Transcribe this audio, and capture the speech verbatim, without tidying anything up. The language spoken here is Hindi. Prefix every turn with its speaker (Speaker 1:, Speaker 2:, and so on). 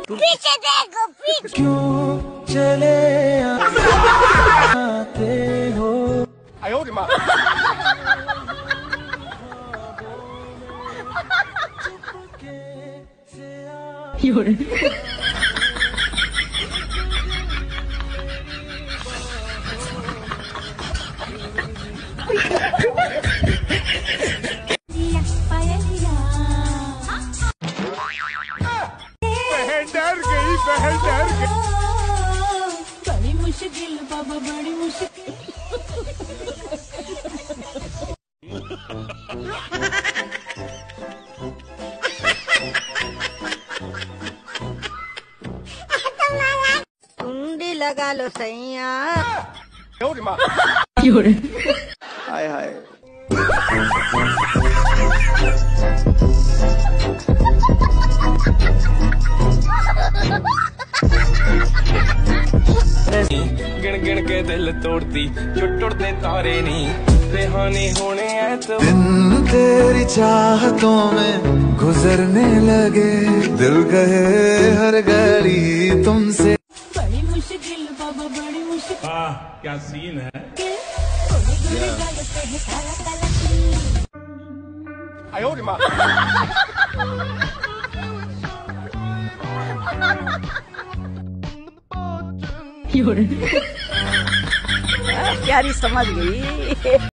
Speaker 1: पीछे देखो पीछे।
Speaker 2: क्यों चले आते हो?
Speaker 3: 哎呦我的妈！
Speaker 4: 有人。
Speaker 3: बहन डर गई, बहन डर गई।
Speaker 4: बड़ी मुश्किल बाबा, बड़ी मुश्किल।
Speaker 1: कुंडी लगा लो सैया।
Speaker 3: 哎呦我的妈！
Speaker 4: 有人。
Speaker 2: हाय हाय।
Speaker 5: गिन गिन के दिल तोड़ती जो टुटते तारे नहीं बेहाने होने ऐतबार।
Speaker 2: दिन तेरी चाहतों में गुजरने लगे, दिल कहे हर घड़ी तुमसे।
Speaker 4: बड़ी मुश्किल बाबा, बड़ी मुश्किल।
Speaker 5: वाह क्या सीन है।
Speaker 3: 哎呦我的妈！
Speaker 4: 有人。
Speaker 1: प्यारी समझ गई।